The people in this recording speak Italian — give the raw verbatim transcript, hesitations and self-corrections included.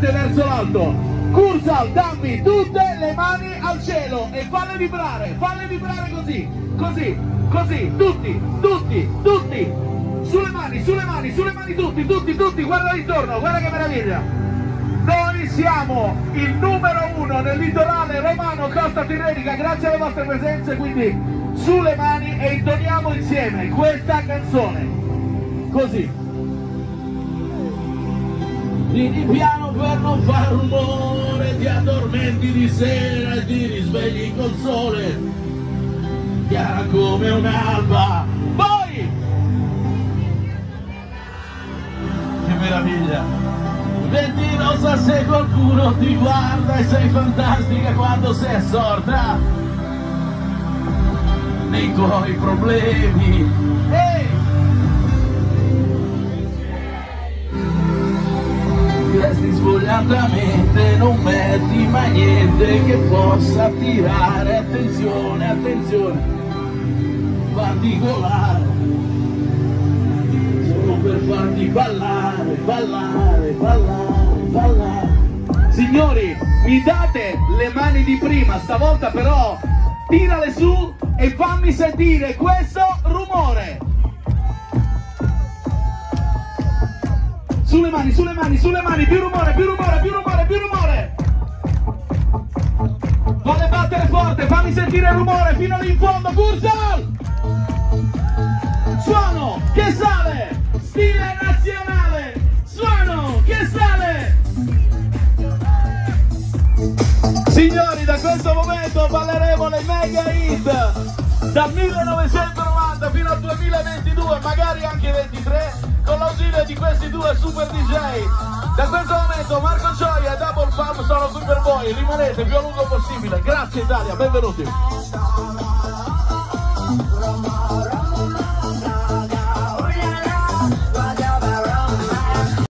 guardate verso l'alto. Kursal, dammi tutte le mani al cielo e falle vibrare, falle vibrare così, così, così, tutti, tutti, tutti, sulle mani, sulle mani, sulle mani tutti, tutti, tutti, guarda intorno, guarda che meraviglia. Noi siamo il numero uno nel litorale romano Costa Tirrenica, grazie alle vostre presenze, quindi sulle mani e intoniamo insieme questa canzone, così. Vieni piano per non far rumore, ti addormenti di sera e ti risvegli col sole, chiara come un'alba. Poi! Che meraviglia! Vedi rosa se qualcuno ti guarda e sei fantastica quando sei assorta nei tuoi problemi. Ehi! Resti svogliatamente, non metti mai niente che possa attirare attenzione, attenzione particolare, solo per farti ballare, ballare, ballare, ballare. Signori, mi date le mani di prima, stavolta però tirale su e fammi sentire questo rumore. Sulle mani, sulle mani, sulle mani, più rumore, più rumore, più rumore, più rumore. Volle battere forte, fammi sentire il rumore fino lì in fondo, Kursal! Suono che sale, stile nazionale, suono che sale. Signori, da questo momento balleremo le mega hit dal millenovecentonovanta fino al duemilaventidue, magari anche ventitré, con l'ausilio di questi due super D J. Da questo momento Marco Gioia e Double Pump sono qui per voi, rimanete più a lungo possibile. Grazie Italia, benvenuti.